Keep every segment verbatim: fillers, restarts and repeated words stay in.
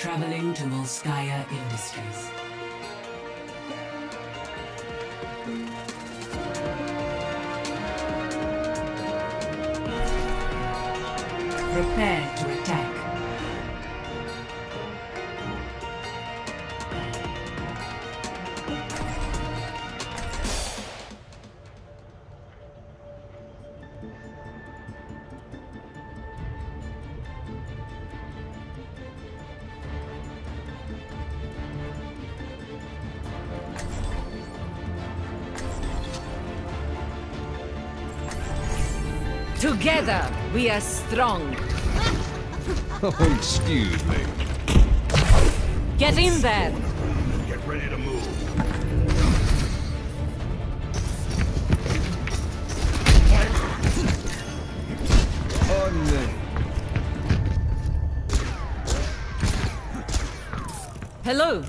Traveling to Volskaya Industries. Prepare to attack. Together, we are strong. Oh, excuse me. Get in there! Get ready to move. Oh, no. Hello!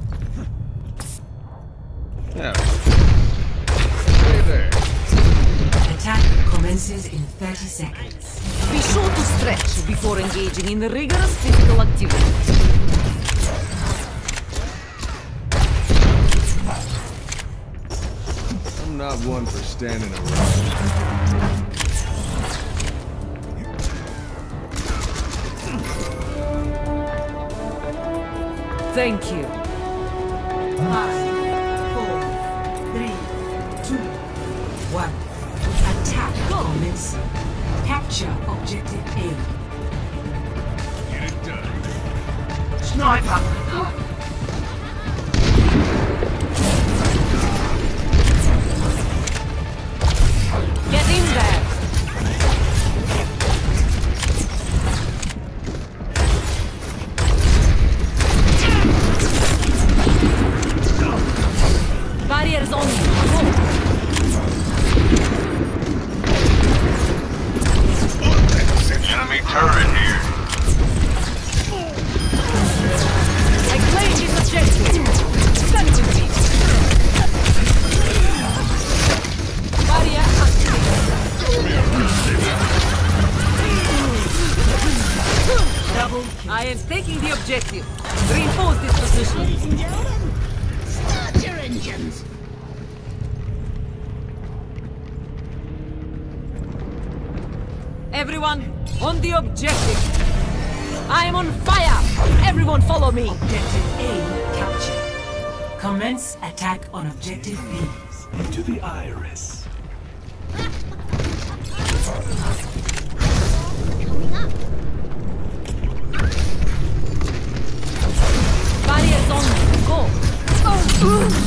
Yeah. Stay there. Attack commences in thirty seconds. Be sure to stretch before engaging in rigorous physical activity. I'm not one for standing around. Thank you. Five, four, three, two, one. Attack commencing. Capture objective A. Get it done. Sniper! Get in there! Barriers on you. Go. Enemy turret here. I claim this objective. Stand with me. Barrier activated. Double kill. I am taking the objective. Reinforce this position. Ladies and gentlemen, start your engines. Everyone, on the objective. I am on fire. Everyone follow me. Objective A captured. Commence attack on objective B. Into the iris. Coming up. Barriers on. Go. Go.